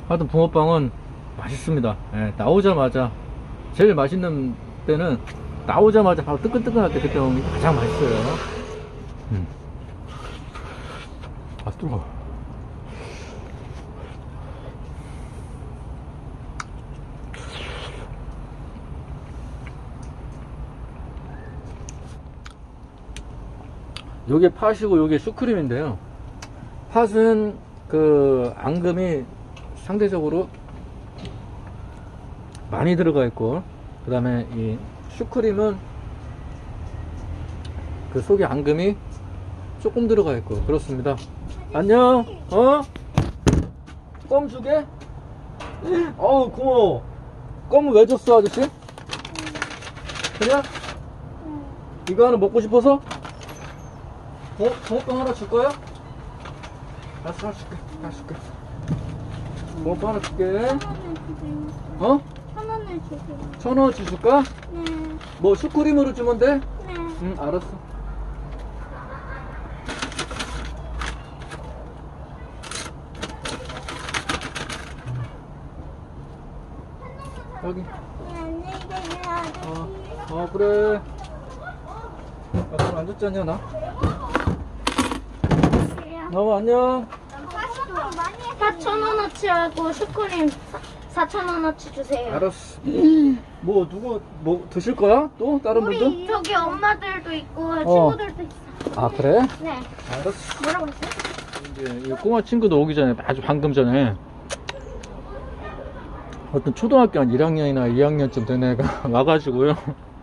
하여튼 붕어빵은 맛있습니다. 예, 나오자마자 제일 맛있는 때는 나오자마자 바로 뜨끈뜨끈할 때 그때 먹는 게 가장 맛있어요. 아 뜨거워. 요게 팥이고 요게 슈크림인데요. 팥은 그 앙금이 상대적으로 많이 들어가 있고, 그 다음에 이 슈크림은 그 속에 앙금이 조금 들어가 있고 그렇습니다. 안녕. 껌 주게? 어우 고마워. 껌은 왜 줬어 아저씨? 그냥? 이거 하나 먹고 싶어서? 붕어빵 하나 줄 거야? 알았어, 하나 줄게. 하나 줄게. 붕어빵 하나 줄게. 1,000원을 주세요. 1,000원어치 줄까? 네. 뭐 슈크림으로 주면 돼? 네. 응, 알았어. 여기. 네, 안녕히 계세요, 아저씨. 그래. 돈 안 줬잖냐, 나? 안녕. 4,000원어치하고 슈크림 4,000원어치 주세요. 알았어. 뭐, 누구, 뭐, 드실 거야? 또? 다른 분들? 우리 저기 엄마들도 있고 친구들도 있어. 아, 그래? 네. 알았어. 뭐라고 했어요? 이제, 이 꼬마 친구도 오기 전에, 아주 방금 전에, 어떤 초등학교 한 1학년이나 2학년쯤 된 애가 와가지고요.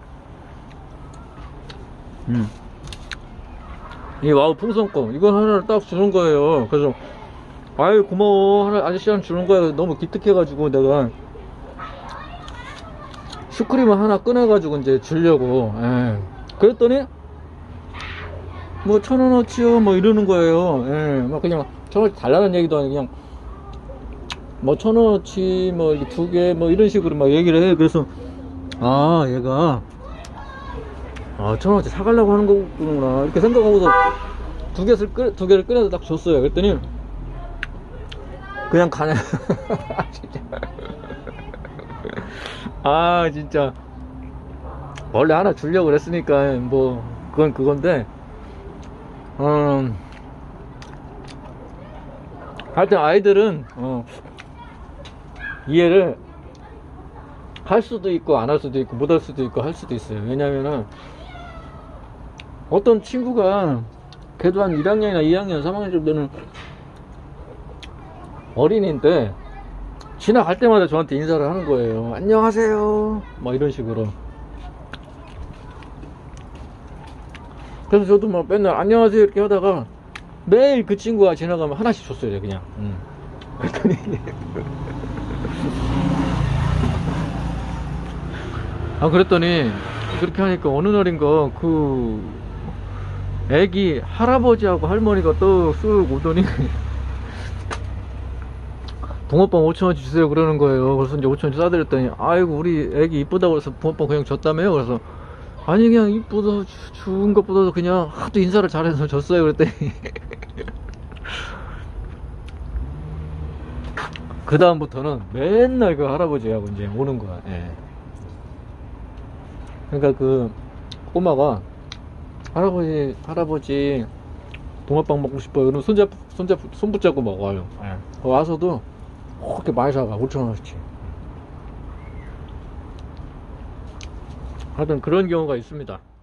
이 와우 풍선껌, 이거 하나를 딱 주는 거예요. 그래서, 아유, 고마워. 하나 아저씨한테 주는 거야. 너무 기특해가지고, 내가, 슈크림을 하나 꺼내가지고, 이제 주려고, 예. 그랬더니, 뭐, 1,000원어치요, 뭐, 이러는 거예요. 예. 막 그냥, 1,000원어치 달라는 얘기도 아니고, 그냥, 뭐, 1,000원어치, 뭐, 2개, 뭐, 이런 식으로 막 얘기를 해. 그래서, 아, 얘가, 1,000원어치 사가려고 하는 거구나. 이렇게 생각하고서, 두 개를 꺼내서 딱 줬어요. 그랬더니, 그냥 가네. 진짜. 아, 진짜. 원래 하나 주려고 그랬으니까, 뭐, 그건 그건데, 하여튼 아이들은, 이해를 할 수도 있고, 안 할 수도 있고, 못 할 수도 있고, 할 수도 있어요. 왜냐면은, 어떤 친구가, 걔도 한 1학년이나 2학년, 3학년 정도는 어린이인데, 지나갈 때마다 저한테 인사를 하는 거예요. 안녕하세요. 뭐 이런 식으로. 그래서 저도 막 맨날 안녕하세요 이렇게 하다가 매일 그 친구가 지나가면 하나씩 줬어요, 그냥. 그랬더니 그랬더니 그렇게 하니까 어느 날인가 그 애기 할아버지하고 할머니가 또 쓱 오더니 붕어빵 5,000원치 주세요 그러는 거예요. 그래서 이제 5,000원치 싸드렸더니, 아이고 우리 애기 이쁘다고 그래서 붕어빵 그냥 줬다며요. 그래서 아니 그냥 이쁘다 준 것보다도 그냥 하도 인사를 잘해서 줬어요. 그랬더니 그 다음부터는 맨날 그 할아버지하고 이제 오는 거야. 예. 그러니까 그 꼬마가 할아버지 붕어빵 먹고 싶어요. 그럼 손 붙잡고 먹어요. 예. 와서도 그렇게 많이 사가. 5,000원어치. 하여튼 그런 경우가 있습니다.